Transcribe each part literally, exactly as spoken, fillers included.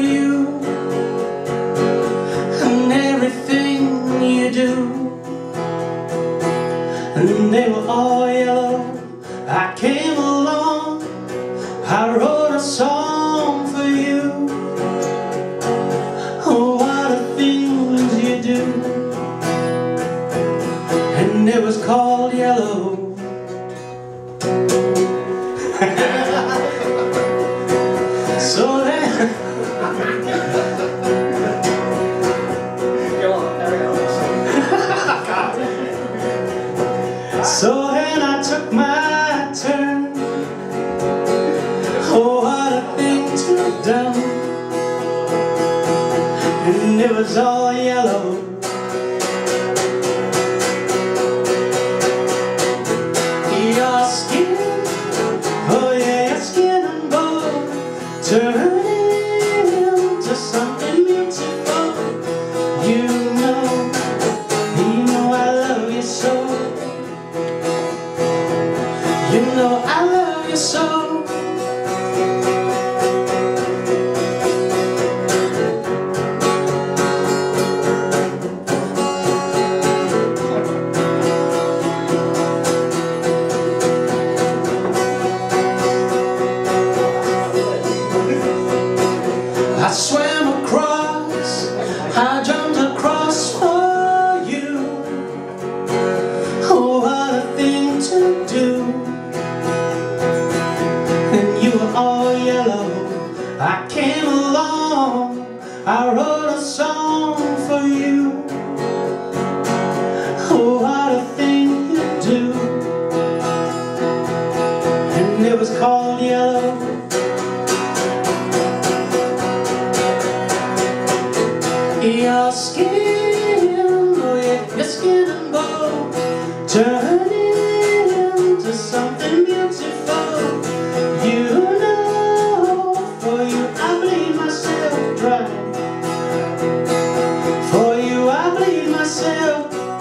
you and everything you do. And they were all yellow. I came along, I wrote a song for you. Oh, what the things you do. And it was called Yellow. So then So then I took my turn. Oh, what a thing to have done. And it was all yellow. Your skin, oh yeah, your skin and bone, turning into something beautiful. You know, you know I love you so. You know I love you so. I swam across, I jumped across for you. Oh, what a thing to do. And you were all yellow. I came along, I wrote a song for you. Oh, what a thing you do. And it was called Yellow. Your skin, oh yeah, your skin and bone, turning into something beautiful. You know, for you I bleed myself dry. For you I bleed myself.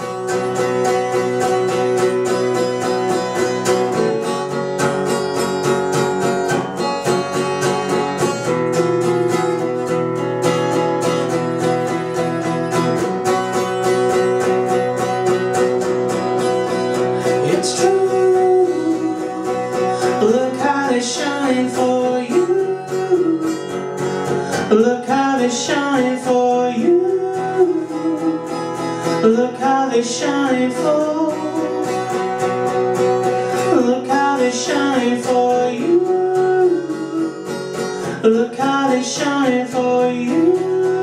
It's true, look how they shine for you. Look how they shine for you. Look how they shine for. Look how they shine for you. Look how they shine for you.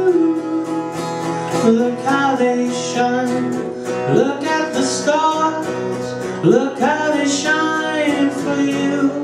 Look how they shine. Look at the stars. Look how they shine for you.